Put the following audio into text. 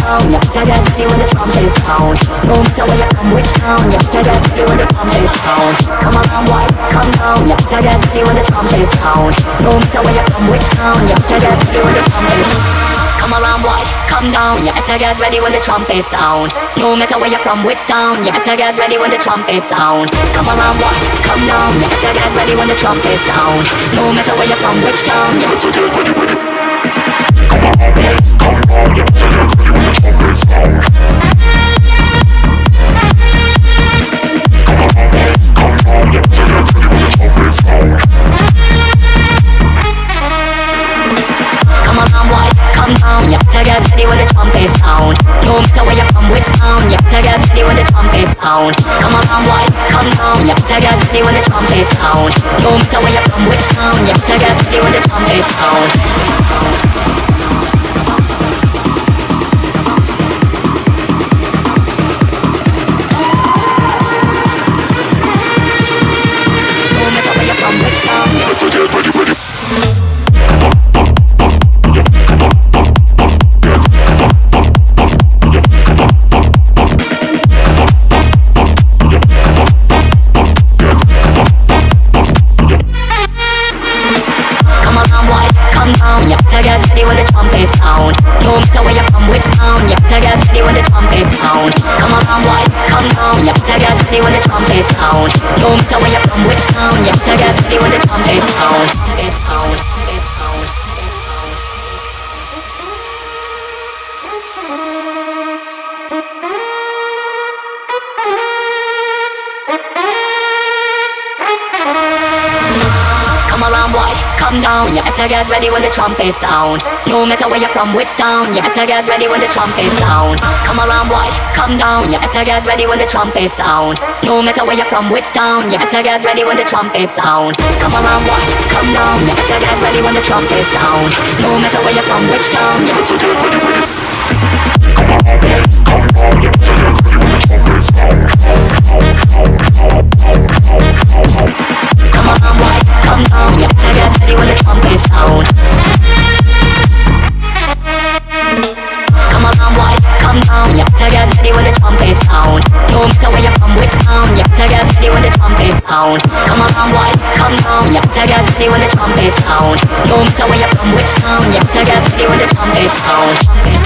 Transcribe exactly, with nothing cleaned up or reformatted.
down, you better get ready when the trumpet sound. No matter where you're from, which town, you better get ready when the trumpet sound. Come around, white, come down, you better get ready when the trumpet sound. No matter where you're from, which town, you better get ready when the trumpet sound. Come around, boy, come down, you better get ready when the trumpet sound. No matter where you're from, which town, you better get ready when the trumpet sound. Come around, boy, come down, you better get ready when the trumpet sound. No matter where you're from, which town, you better get ready, ready. Come around, boy, come down, you better get ready when the trumpet sound. Come around, boy, come down, you better get ready when the trumpet sound. Come around, boy, come down, you better get ready when the trumpet sound. No matter where you're from, which town, you better get ready when the trumpet sound. Come around, boy, come down, you better get ready when the trumpet sound. No matter where you're from, which town, you better get ready when the trumpet sound. No matter where you're from, which town, you better get ready, ready. You better get ready when the trumpet sound. No matter where you're from, which town, you better get ready when the trumpet sound. Come around, boy, come down, you better get ready when the trumpet sound. No matter where you're from, which town, you better get ready when the trumpet sound. Trumpet sound, trumpet sound, trumpet sound. Come around, boy, come down, you better get ready when the trumpet sound. No matter where you're from, which town, you better get ready when the trumpet sound. Come around, boy, come down, you better get ready when the trumpet sound. No matter where you're from, which town, you better get ready when the trumpet sound. Come around, boy, come down, you better get ready when the trumpet sound. No matter where you're from, which town, you better get ready, ready. Come around, boy, come down, you better get ready when the trumpet sound. Come around, boy, come down, you better get ready when the trumpet sound. Come around, boy, come down, you better get ready when the trumpet sound. No matter where you're from, which town, you better get ready when the trumpet sound. Come around, boy, come down, you better get ready when the trumpet sound. No matter where you're from, which town, you better get ready when the trumpet sound.